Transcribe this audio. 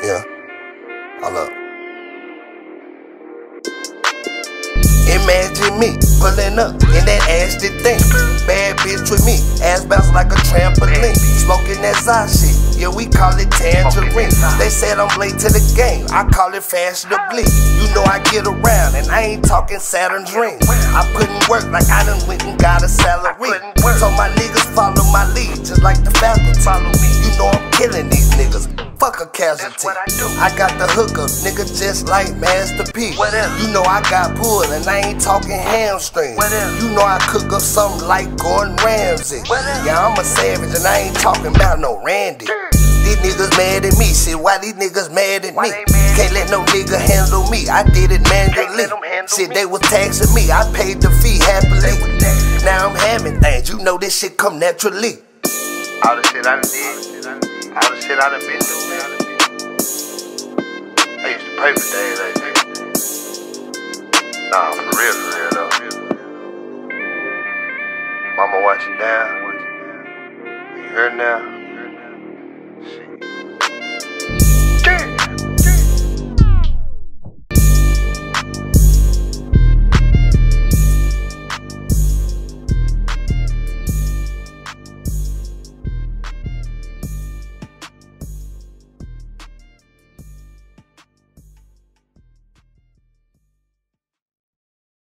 Yeah, hold up. Imagine me pulling up in that ashy thing. Bad bitch with me, ass bounce like a trampoline. Smoking that Zah shit, yeah, we call it tangerine. They said I'm late to the game, I call it fashionably. You know I get around, and I ain't talking Saturn dreams. I put in work like I done went and got a salary. So my niggas follow my lead, just like the faculty. You know I'm killing these niggas. Fuck a casualty. I got the hookup, nigga, just like Master P. You know I got pull and I ain't talking hamstring. You know I cook up something like Gordon Ramsay. Yeah, I'm a savage and I ain't talking about no Randy. These niggas mad at me, shit, why these niggas mad at me? Can't let no nigga handle me, I did it manually. Shit, they was taxing me, I paid the fee happily. Now I'm having things, you know this shit come naturally. All the shit I done did, all the shit I done been through, man. I used to pray for days like this. Nah, for real though. Mama watching down. You heard now?